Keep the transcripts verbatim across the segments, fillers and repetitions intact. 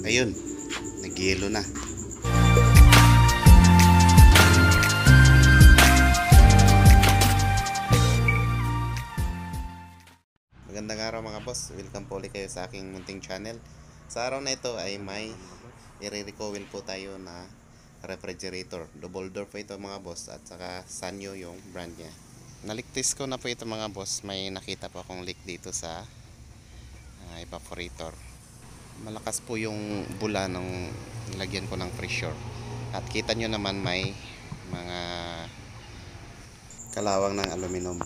Ayun, nagyelo na. Magandang araw mga boss, welcome po ulit kayo sa aking munting channel. Sa araw na ito ay may i-recoil po tayo na refrigerator. Double door po ito mga boss, at saka Sanyo yung brand niya. Naliktis ko na po ito mga boss, may nakita po akong leak dito sa uh, evaporator. Malakas po yung bula ng lagyan ko ng pressure, at kita nyo naman may mga kalawang ng aluminum.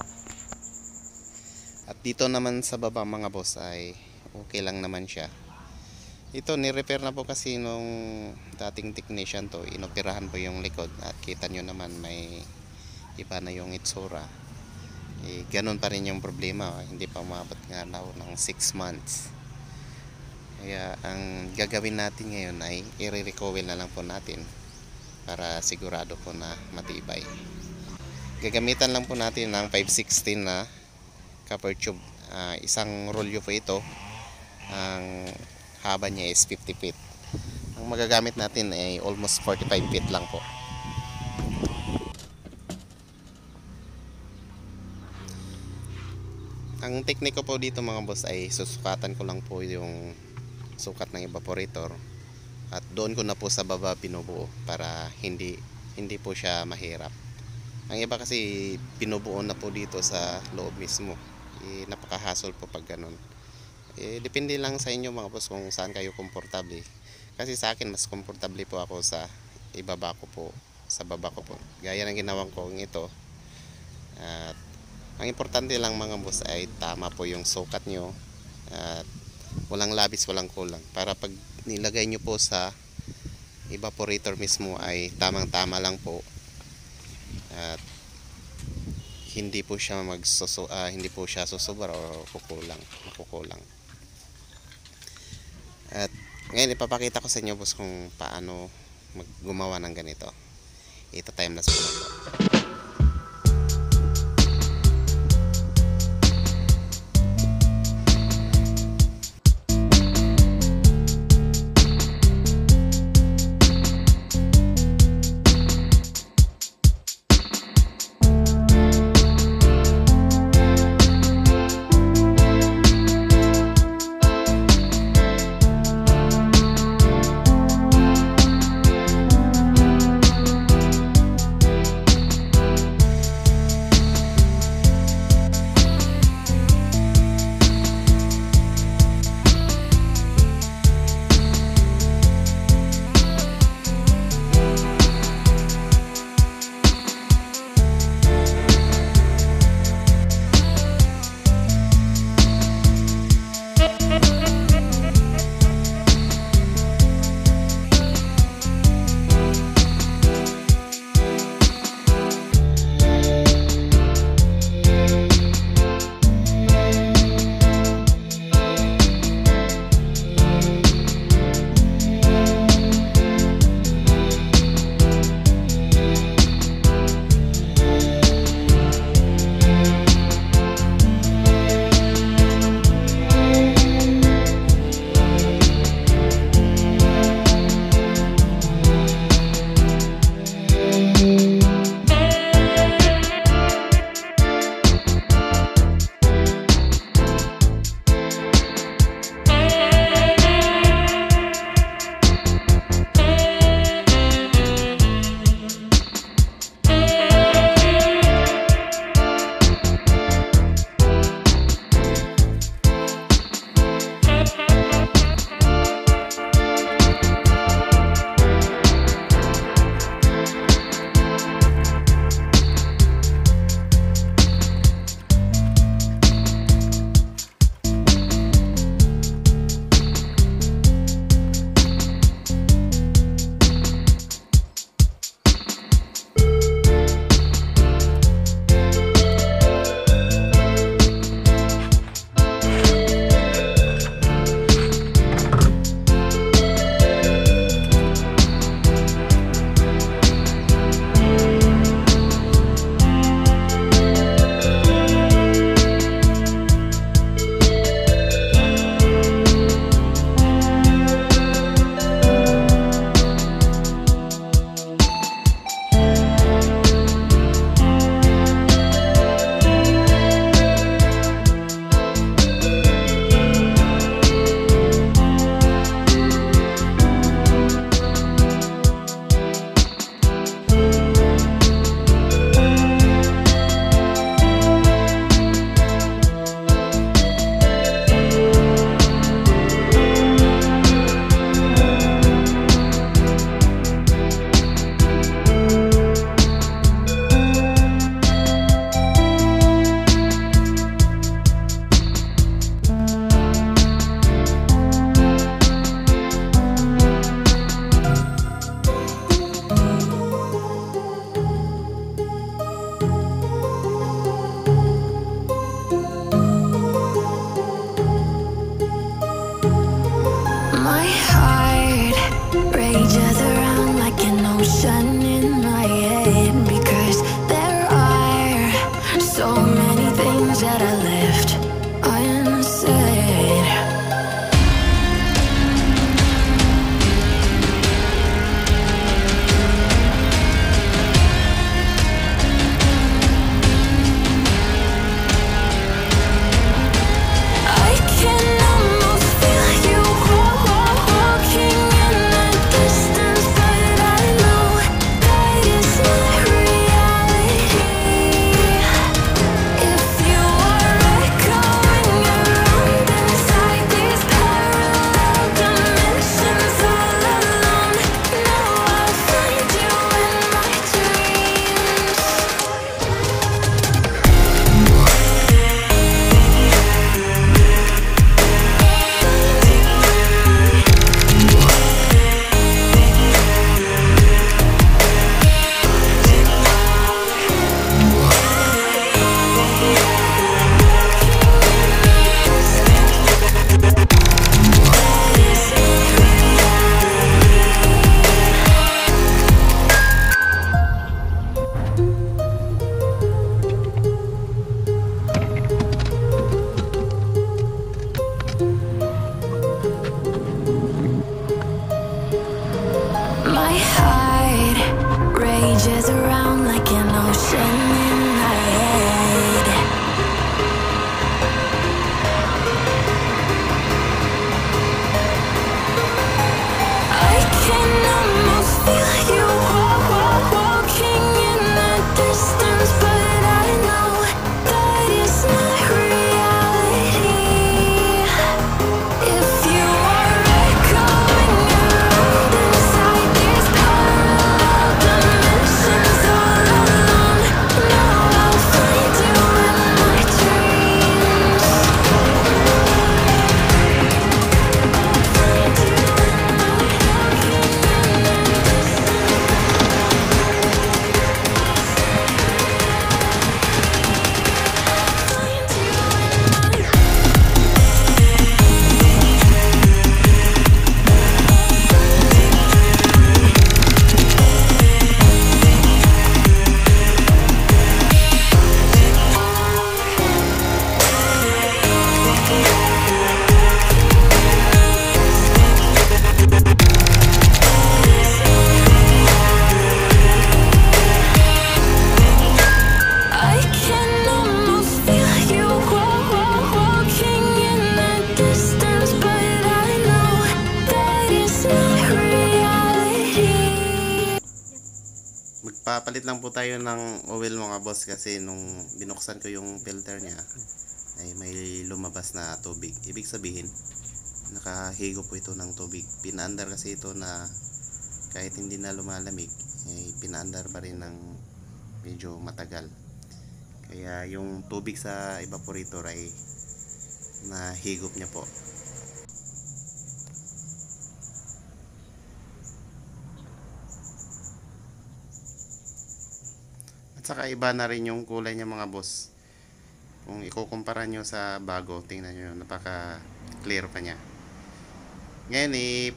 At dito naman sa baba mga boss ay okay lang naman siya. Ito ni-repair na po kasi nung dating technician to, inoperahan po yung likod, at kita nyo naman may iba na yung itsura. Eh, ganun pa rin yung problema, hindi pa umabot nga daw ng six months. Kaya ang gagawin natin ngayon ay i-recoil na lang po natin para sigurado po na matibay. Gagamitan lang po natin ng five sixteen na copper tube. Uh, isang rolyo po ito. Ang haba niya is fifty feet. Ang magagamit natin ay almost forty-five feet lang po. Ang tekniko po dito mga boss ay susukatan ko lang po yung sukat ng evaporator, at doon ko na po sa baba binubuo para hindi hindi po siya mahirap. Ang iba kasi binubuo na po dito sa loob mismo. Eh, napaka-hassle po pag ganun. Eh, depende lang sa inyo mga boss kung saan kayo komportable. Kasi sa akin mas komportable po ako sa ibaba ko po, sa baba ko po. Gaya ng ginawa ko ito. At ang importante lang mga boss ay tama po yung sukat nyo, at walang labis, walang kulang, para pag nilagay nyo po sa evaporator mismo ay tamang tama lang po, at hindi po siya magsuso, uh, hindi po siya susobra o kukulang, makukulang. At ngayon ipapakita ko sa inyo boss kung paano maggumawa ng ganito. Ito time lapse po. My heart rages around like an ocean in my head, because there are so many things that I left unsaid. I can almost feel you walking in the distance, but I know that is not reality. If you are echoing around inside these parallel dimensions all alone, now I'll find you in my dreams. My heart rages around like an ocean in my head. I can almost feel you walking in the distance, but I know that is not reality. If you are echoing around inside these parallel dimensions all alone, now I'll find you in my dreams. I can almost feel you walking in the distance, but I know that is not reality. Magpapalit lang po tayo ng oil mga boss, kasi nung binuksan ko yung filter niya ay may lumabas na tubig. Ibig sabihin nakahigo po ito ng tubig. Pinaandar kasi ito na kahit hindi na lumalamig ay pinaandar pa rin ng medyo matagal. Kaya yung tubig sa evaporator ay nahigop niya po. At saka iba na rin yung kulay niya mga boss. Kung ikukumpara nyo sa bago, tingnan nyo, napaka clear pa niya. Ngayon eh,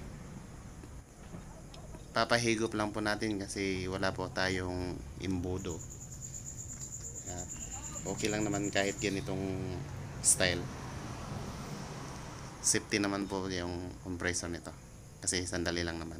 papahigop lang po natin kasi wala po tayong imbudo. At okay lang naman kahit ganitong style. Safety naman po yung compressor nito kasi sandali lang naman.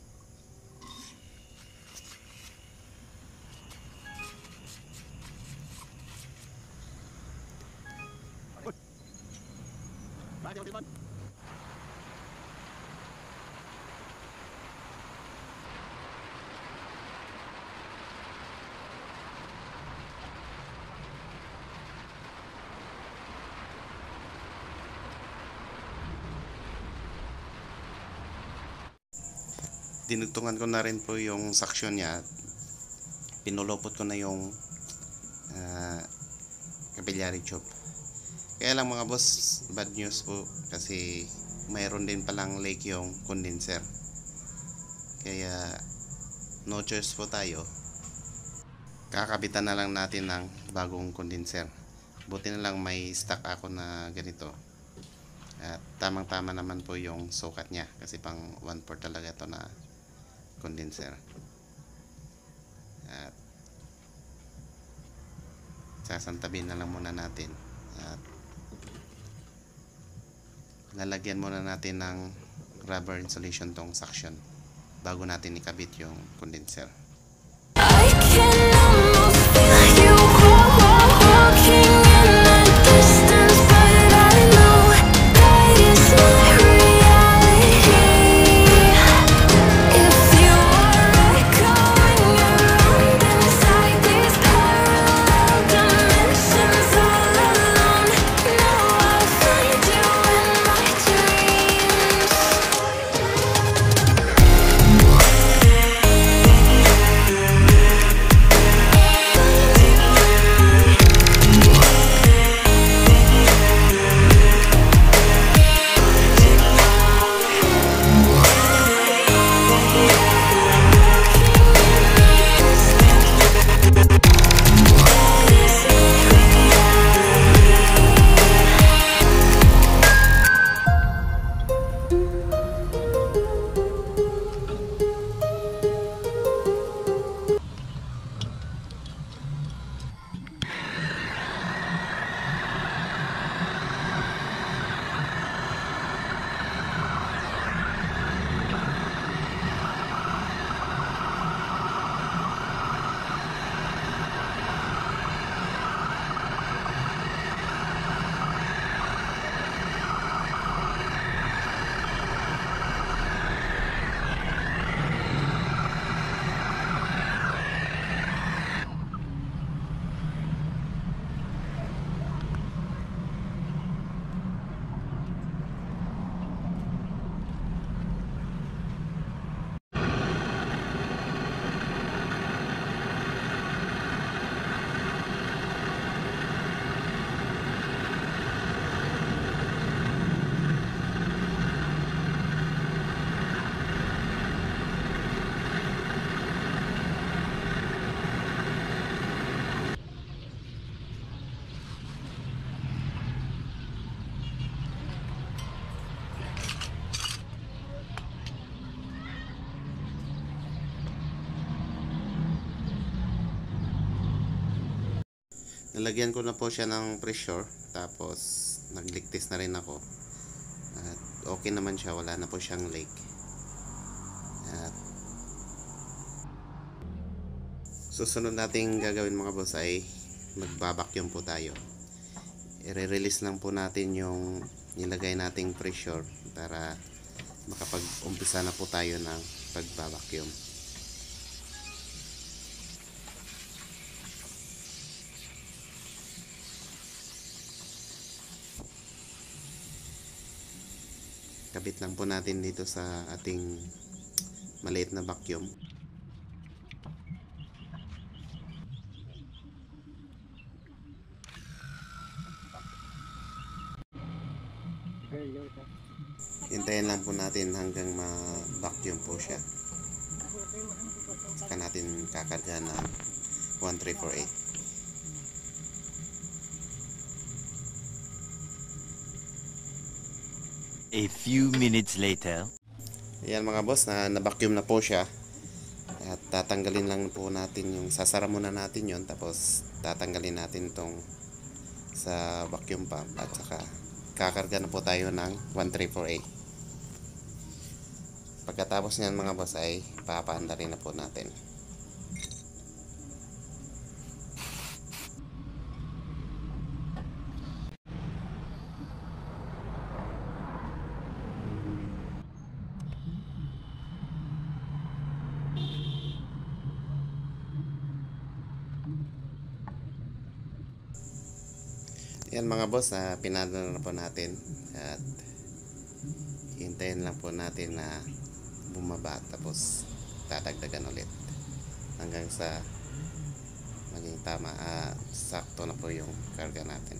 Dinugtungan ko na rin po yung suction niya. Pinulupot ko na yung uh, capillary tube. Kaya lang mga boss, bad news po kasi mayroon din palang leak yung condenser. Kaya no choice po tayo. Kakabitan na lang natin ng bagong condenser. Buti na lang may stock ako na ganito. At tamang tama naman po yung sukat niya kasi pang one fourth talaga to na condenser. At sasantabin na lang muna natin at lalagyan muna natin ng rubber insulation tong suction bago natin ikabit yung condenser. I can almost feel you walking in the distance, but I know that it's not reality. If you are echoing around inside these parallel dimensions all alone, now I'll find you in my dreams. Nalagyan ko na po siya ng pressure, tapos nagligtis na rin ako at okay naman siya, wala na po siyang leak. At susunod nating gagawin mga boss ay magbabacuum po tayo. I-release lang po natin yung nilagay nating pressure para makapag-umpisa na po tayo ng pagbabacuum. Kabit lang po natin dito sa ating maliit na vacuum. Hintayin lang po natin hanggang ma-vacuum po siya. Saka natin kakarga ng one three four eight. A few minutes later. Ayan mga boss, na na-vacuum na po siya. At tatanggalin lang po natin yung, sasara muna natin yon, tapos tatanggalin natin tong sa vacuum pump at saka kakarga na po tayo ng one three four eight. Pagkatapos niyan mga boss ay papaanda rin na po natin. Yan mga boss, uh, pinadala na po natin at hintayin lang po natin na bumaba, tapos tatagdagan ulit hanggang sa maging tama, uh, sakto na po yung karga natin.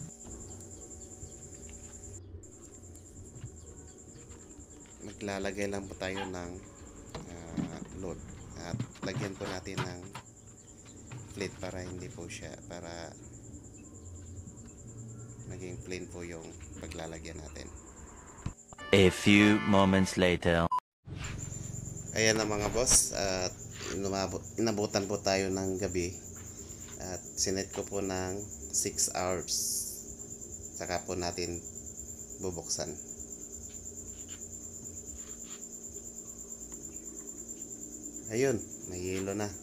Maglalagay lang po tayo ng uh, load at lagyan po natin ng plate para hindi po siya, para naging plain po yung paglalagyan natin. A few moments later. Ayan na mga boss, at inumabot, inabutan po tayo ng gabi at sinet ko po ng six hours, saka po natin bubuksan. Ayun, may yelo na.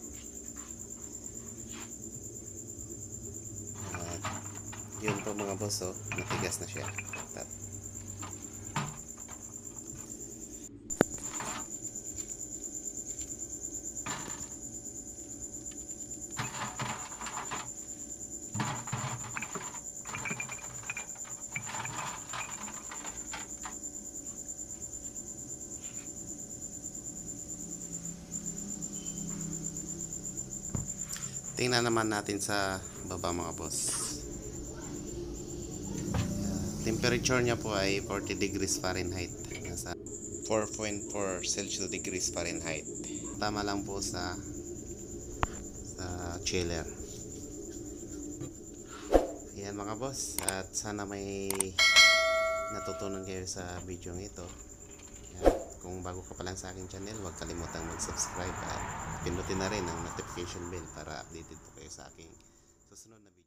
At yun po mga boss, oh, matigas na siya. At tingnan naman natin sa baba mga boss. Temperature niya po ay forty degrees Fahrenheit. Nasa four point four Celsius degrees Fahrenheit. Tama lang po sa sa chiller. Ayan mga boss, at sana may natutunan kayo sa video ito. Kung bago ka pa lang sa aking channel, huwag kalimutang mag-subscribe at pinutin na rin ang notification bell para updated po kayo sa aking susunod na video.